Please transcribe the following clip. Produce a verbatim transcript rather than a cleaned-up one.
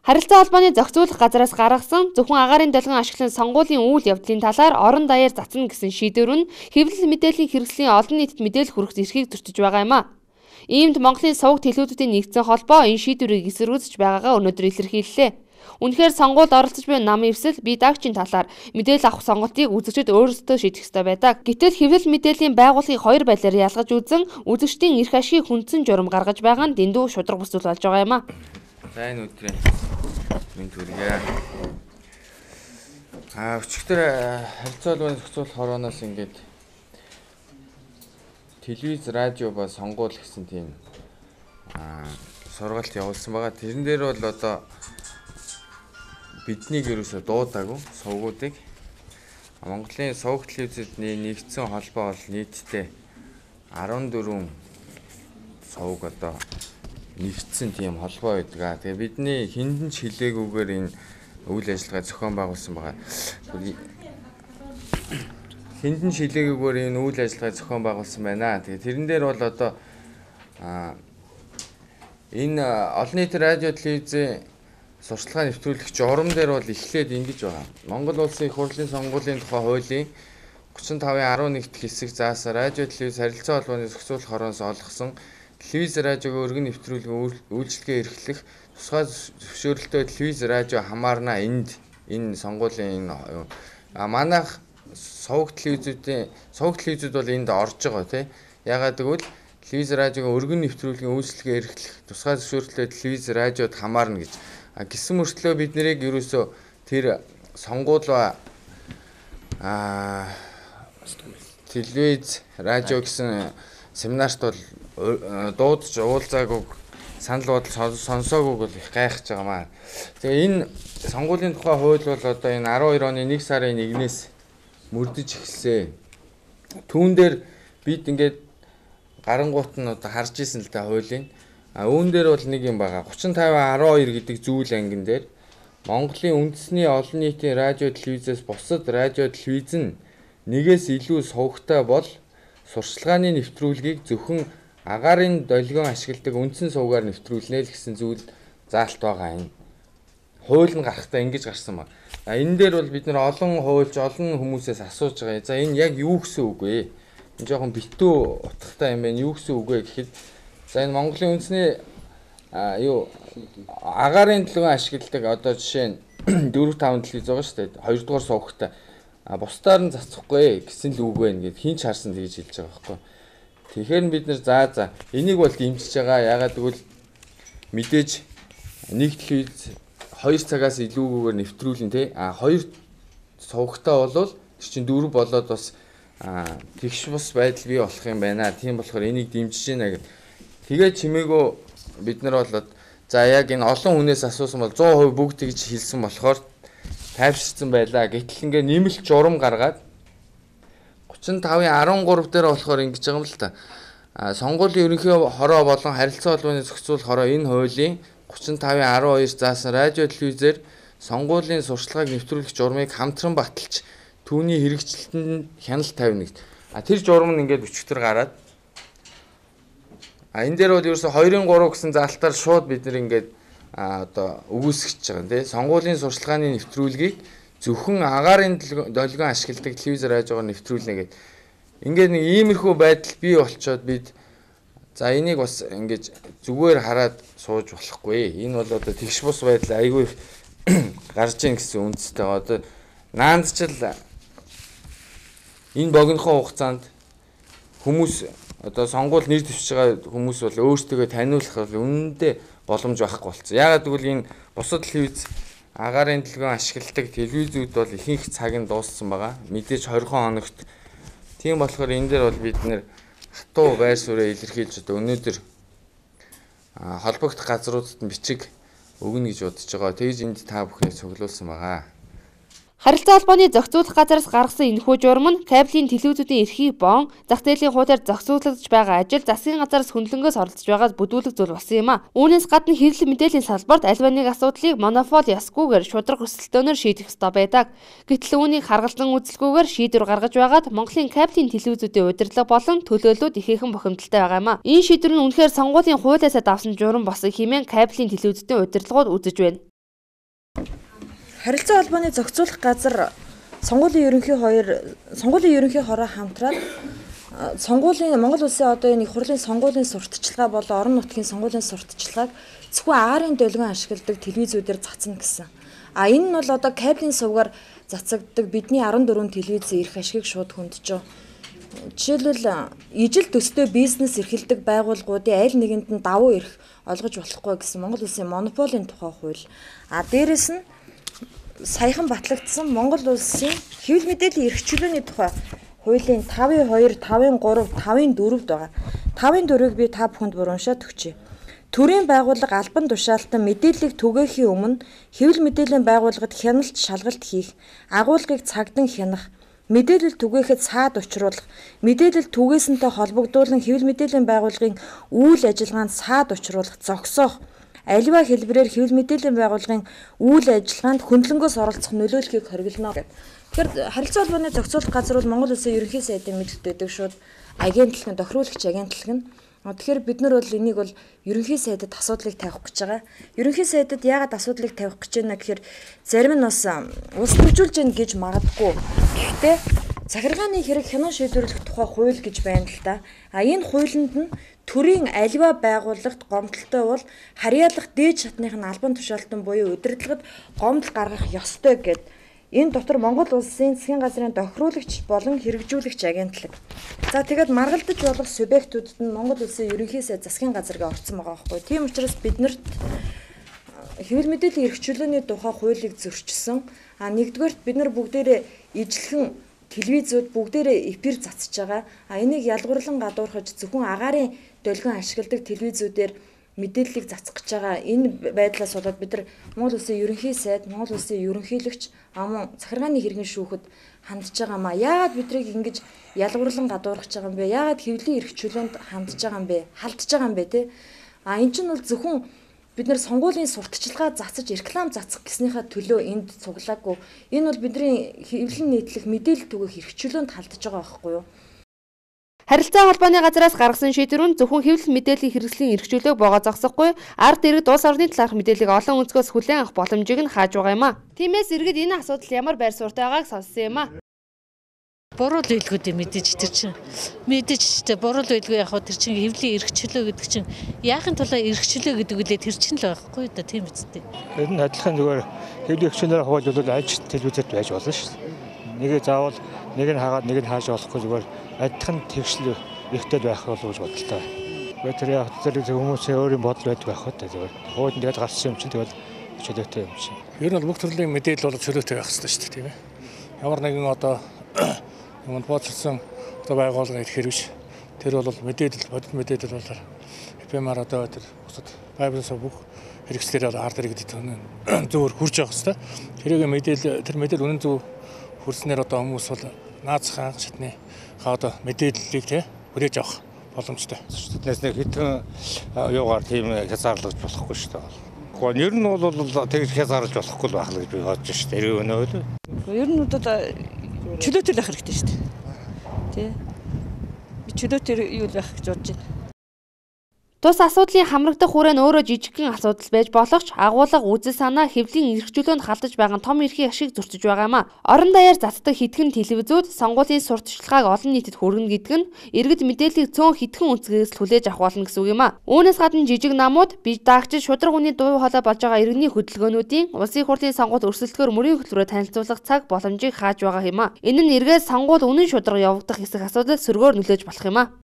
Харилцаа холбооны зохицуулах газраас гаргасан зөвхөн агаарын долгион ашиглан сонгуулийн үйл явдлын талаар орон даяар цацна гэсэн шийдвэр нь хэвлэл мэдээллийн хэрэгслийн олон нийтэд мэдээлэл хүргэх эрхийг зөрчиж байгаа юм а. Иймд Монголын суваг телевизүүдийн нэгдсэн холбоо энэ шийдвэрийг эсэргүүцэж байгаагаа өнөөдөр илэрхийллээ. Үнэхээр сонгуульд оролцож буй намын эвсэл бие даагчийн талаар мэдээлэл авах сонголтыг үзэгчид өөрсдөө шийдэх ёстой байдаг. Гэтэл хэвлэл мэдээллийн байгууллагыг хоёр байдлаар ялгаж үзэн үзэгчдийн эрх ашигыг хүндсэн журам гаргаж байгаа нь дэндүү шудраг бүсгэл болж байгаа юм а. За энэ өдрийн минь төргий. Аа өчигдөр харилцаа холбооны зохицуулах хорооноос ингээд телевиз, радио ба сонгуул гэсэн тийм аа сургалт явуулсан байгаа. Тэрэн дээр бол одоо биднийг ерөөсө дуудаагүй сувгуудыг Монголын сувг телевизэдний нэгдсэн холбоо бол нийтдээ арван дөрвөн сувг одоо нэгдсэн тийм холбоо байдаг. Тэгээ бидний хиндэн ч хилээгүйгээр энэ үйл ажиллагаа зохион байгуулсан байгаа. Хиндэн ч хилээгүйгээр энэ үйл ажиллагаа зохион байгуулсан байна. Тэгээ тэрэн дээр бол одоо а энэ олон нийтийн радио телевизийн сурталчилгаа нэвтрүүлэх журам дээр бол эхлээд ингэж байгаа. Монгол улсын их хурлын сонгуулийн тухай хуулийн гучин тавын арван нэгт хэсэг заасан радио телевиз харилцаа холбооны зохицуулах хорооноос олгосон телевиз радиог өргөн нэвтрүүлгийн үйлчлэгээ эрхлэх тусгай зөвшөөрөлтөд телевиз радио хамаарна энд энэ сонгуулийн энэ манайх сувг телевизүүдийн сувг телевизүүд бол энд орж байгаа тий. Ягаад гэвэл телевиз радиог өргөн нэвтрүүлгийн үйлчлэгээ эрхлэх тусгай зөвшөөрөлтөд телевиз радиод хамаарна гэж а гисэн мөртлөө бид нэрийг ерөөсөө тэр сонгуул ба а телевиз радио гэсэн семинарт бол дуудаж уулзаагүй санал бодол сонсоогүй бол их гайхаж байгаа маа. Тэгээ энэ сонгуулийн тухай хууль бол одоо энэ арван хоёр оны нэг сарын нэгнээс мөрдөж эхэлсэн. Түүн дээр бид ингээд гарангуут нь одоо харж исэн л да хуулийн. А үүн дээр бол нэг юм байгаа. гучин тавын арван хоёр гэдэг зүйл ангин дээр Монголын үндэсний олон нийтийн радио телевизээс бусад радио телевиз нь нэгээс илүү сувгтай бол сурталчилгааны нэвтрүүлгийг зөвхөн агаарын долгион ашигладаг үндсэн сувгаар нэвтрүүлнэ л гэсэн зүйл заалт байгаа юм. Хууль нь гарахтаа ингэж гарсан ба. А энэ дээр бол бид нэр олон хуульч олон хүмүүсээс асууж байгаа. За энэ яг юу гэсэн үг вэ? Энэ жоохон битүү утгатай юм байна. Юу гэсэн үг вэ гэхэд за энэ Монголын үндэсний а юу агаарын долгион ашигладаг одоо жишээ нь дөрвөн таван телевиз байгаа шүү дээ. Хоёрдугаар сувгтай. А бусдаар нь цацхгүй гэсэн л үг байна гэд хин ч харсан тэгж хэлж байгаа байхгүй. Тэгэхээр бид нэр за за энийг бол дэмжиж байгаа. Ягаад гэвэл мэдээж нэг телевиз хоёр цагаас илүүгээр нэвтрүүлэн тий. А хоёр сувгтай болвол тэр чинь дөрв болоод бас тэгш бус байдал бий болох юм байна. Тийм болохоор энийг дэмжиж байна гэд. Тэгээд чимээгөө бид нар бол за яг энэ олон хүнээс асуусан бол зуун хувь бүгд тэгж хэлсэн болохоор тайвширсан байлаа. Гэтэл ингээ нэмэлт журам гаргаад гучин тавын арван гурав дээр болохоор ингэж байгаа юм л та. А сонгуулийн ерөнхий хороо болон харилцаа холбооны зохицуулах хороо энэ хуулийн гучин тавын арван хоёр заасан радио телевизээр сонгуулийн сурталчилгааг нэвтрүүлэх журмыг хамтран баталж түүний хэрэгжилтэнд хяналт тавина гэж. А тэр журам нь ингээд өчигдөр гараад а энэ дээр бол ерөөсө хоёрын гурав гэсэн заалтаар шууд бид нэр ингээд а одоо өгөөсгөж байгаа тийм сонгуулийн сурталчилгааны нэвтрүүлгийг зөвхөн агаарын долгион ашигладаг телевиз радиогоор нэвтрүүлнэ гэдэг. Ингээд нэг иймэрхүү байдал бий болчоод бид за энийг бас ингэж зүгээр хараад сууж болохгүй. Энэ бол одоо тэгш бус байдал айгүй гарч ийн гэсэн үндстэй. Одоо наандчил энэ богинохон хугацаанд хүмүүс одоо сонгуул нэр дэвшиж байгаа хүмүүс бол өөрсдөө таниулах үнэндээ боломж байхгүй болсон. Яагаад гэвэл энэ бусад телевиз агаарын долгион ашигладаг телевизүүд бол ихэнх цаг нь дууссан байгаа. Мэдээж хорхон хоногт. Тийм болохоор энэ дээр бол бид нэр хатуу байр суурь илэрхийлж одоо өнөөдөр холбогдох газруудад нь бичиг өгнө гэж бодож байгаа. Тэгж энд та бүхнийг цуглуулсан байгаа. Харилцаа холбооны зохицуулах газраас гаргасан энэхүү журам нь кабелийн телевизүүдийн эрхийг бон зах зээлийн хуулиар зохицуулагдж байгаа ажил засгийн газраас хөндлөнгөөс оролцож байгаас бүдүүлэх зүйл болсон юм а. Үүнээс гадна хэвлэл мэдээллийн салбарт аль нэг асуудлыг монопол ясгүйгээр шудраг өсөлтөөнөөр шийдэх ёстой байдаг. Гэтэл үүнийг харгалзан үзэлгүйгээр шийдвэр гаргаж байгаад Монголын кабелийн телевизүүдийн удирдлага болон төлөөллүүд ихээхэн бохимдолтой байгаа юм а. Энэ шийдвэр нь үнэхээр сонгуулийн хуулиасаа давсан журам болсон хэмээн кабелийн телевизүүдийн удирдлагууд үзэж байна. Харилцаа холбооны зохицуулах газар сонгуулийн ерөнхий хоёр сонгуулийн ерөнхий хороо хамтраад сонгуулийн Монгол улсын одоо энэ их хурлын сонгуулийн сурталчилгаа болон орон нутгийн сонгуулийн сурталчилгааг зөвхөн агаарын долгион ашигладаг телевизүүдээр цацна гэсэн. А энэ нь бол одоо кабелийн сувгаар цацагддаг бидний арван дөрвөн телевизийн эрх ашигыг шууд хөндөж. Жишээлбэл ижил төстэй бизнес эрхэлдэг байгууллагуудын аль нэгэнд нь давуу эрх олгож болохгүй гэсэн Монгол улсын монополийн тухай хууль. А дээрэс нь саяхан батлагдсан Монгол улсын хэвлэл мэдээллийн эрх чөлөөний тухай хуулийн тавын хоёр, тавын гурав, тавын дөрөвд байгаа. тавын дөрөвийг би та бүхэнд бурууншаад өгчээ. Төрийн байгууллага албан тушаалтан мэдээллийг түгээхийн өмнө хэвлэл мэдээллийн байгууллагад хяналт шалгалт хийх, агуулгыг цагдан хянах, мэдээлэл түгээхэд саад учруулах, мэдээлэл түгээсэнтэй холбогдуулан хэвлэл мэдээллийн байгууллагын үйл ажиллагаанд саад учруулах, зогсоох, аливаа хэлбэрээр хэвлэл мэдээллийн байгууллагын үйл ажиллагаанд хөндлөнгөөс оролцох нөлөөллийг хориглоно гэдэг. Тэгэхээр харилцаа холбооны зохицуулах газар бол Монгол Улсын ерөнхий сайдын мэдээлэлд шууд агентлаг нь тохируулагч агентлаг нь. Тэгэхээр бид нар бол энийг бол ерөнхий сайдад асуудлыг тавих гэж байгаа. Ерөнхий сайдад яагаад асуудлыг тавих гэж байна гэхээр зарим нь бас улс төржүүлж гин гэж магадгүй. Гэхдээ захиргааны хэрэг хянан шийдвэрлэх тухай хууль гэж байна л да. А энэ хуулинд нь төрийн аливаа байгууллагт гомдолтой бол харьяалах дээд шатных нь албан тушаалтан буюу удирдлагад гомдол гаргах ёстой гэд. Энэ дотор Монгол улсын засгийн газрын тохируулагч болон хэрэгжүүлэгч агентлаг. За тэгээд маргалдаж болох субъектуудад нь Монгол улсын ерөнхий сайд засгийн газарыг орцсон байгаа байхгүй. Тийм учраас биднэрт хэвлэл мэдээллийн эрх чөлөөний тухай хуулийг зөрчсөн. А нэгдүгээрт бид нар бүгдээрээ ижлэхэн телевизүүд бүгдээрээ эфир цацж байгаа. А энийг ялгуурлан гадуурхаж зөвхөн агаарын долгион ашигладаг телевизүүдээр мэдээллийг цацгах гэж байгаа. Энэ байдлаас болоод бид нар Монгол улсын ерөнхий сайд, Монгол улсын ерөнхийлөгч амун захиргааны хэргийн шүүхэд хандж байгаа маа. Яагаад бидрийг ингэж ялгуурлан гадуурхаж байгаа юм бэ? Яагаад хэвлэлийн эрх чөлөөнд хандж байгаа юм бэ? Халдж байгаа юм бэ те? А эн чинь бол зөвхөн бид нар сонгуулийн сурталчилгаа засаж реклам засах гэснийхаа төлөө энд цуглаагүй. Энэ бол бидний хэвлэл нийтлэх мэдээлэл түгэх эрх чөлөөнд халдж байгаа байхгүй юу? Харилцаа холбооны газраас гаргасан шийдвэр нь зөвхөн хэвлэл мэдээллийн хэрэгслийн эрх чөлөөг богоо зогсохгүй, ард иргэд улс орны талаарх мэдээллийг олон өнцгөөс хүлээн авах боломжийг нь хааж байгаа юм а. Тиймээс иргэд энэ асуудал ямар байр суурьтай байгааг сонссон юм а. Буруу л үйлгүүдээ мэдээж тэр чинь мэдээж ч буруу л үйлгүй яг хөө тэр чинь хэвлэлийн эрх чөлөө гэдэг чинь яахын тулд эрх чөлөө гэдэг үлээ тэр чинь л байхгүй да тийм үстэй. Тэр нь адилхан зүгээр хэвлэлийн эрх чөлөөр хуваалцвал аль телевизэд байж болно шүү дээ. Нэгэ заавал нэг нь хаагаад нэг нь хааж болохгүй зүгээр адилхан тэгшл ихтэй байх болов гэж бодлоо. Гэхдээ тэр яг тэр хүмүүсийн өөрийн бодол байдаг байх хэрэгтэй зүгээр. Хуулийн тэгээд гарсан юм чинь тэгэл чөлөөтэй юм чинь. Ер нь бол бүх төрлийн мэдээлэл бол чөлөөтэй байх хэрэгтэй шүү дээ тийм ээ. Ямар нэгэн одоо юмд боцсон одоо байгууллагын эрх хэрэгж тэр бол мэдээлэл бодит мэдээлэл болоор эф эм-аар одоо тэр бусад байблаас бүх хэрэгслээр ард иргэдэд зөвөр хурж явах хэрэгтэй. Тэрийг мэдээлэл тэр мэдээлэл үнэн зөв хүрснээр одоо хүмүүс бол наацхан шатны одоо мэдээллийг тий хүрээж авах боломжтой. Тэднээс нэг хитэн юугаар тийм хязгаарлаж болохгүй шүү дээ. Гэхдээ ер нь бол тэгж хязгаарлаж болохгүй байх л гэж би бодож шүү дээ. Тэр өнөө үү? Ер нь одоо чөлөөтэй байх хэрэгтэй шүү дээ. Тий. Би чөлөөтэй юу байх гэж бодож байна. Тус асуудлын хамрагдах хүрээ нь өөрөө жижигхэн асуудал байж болох ч агуулга үзэл санаа хэвлэлийн эрх чөлөөнд халдаж байгаа том эрхийн ашиг зөрчиж байгаа юм а. Орон даяар цацдаг хитгэн телевизүүд сонгуулийн сурталчилгааг олон нийтэд хүргэнэ гэдэг нь иргэд мэдээллийг цөөн хитгэн үнцгээс хүлээж авах болно гэсэн үг юм а. Үүнээс гадна жижиг намууд бие даагч шудраг үний дуу хоолой болж байгаа иргэний хөдөлгөөнүүдийн улсын хурлын сонгуульд өрсөлдөхөөр мөрийн хөтөлбөрөөр танилцуулах цаг боломжийг хааж байгаа юм а. Энэ нь эргээд сонгуул үнэн шудраг явагдах хэсэг асуудал сөргөөр нөлөөж болох юм а.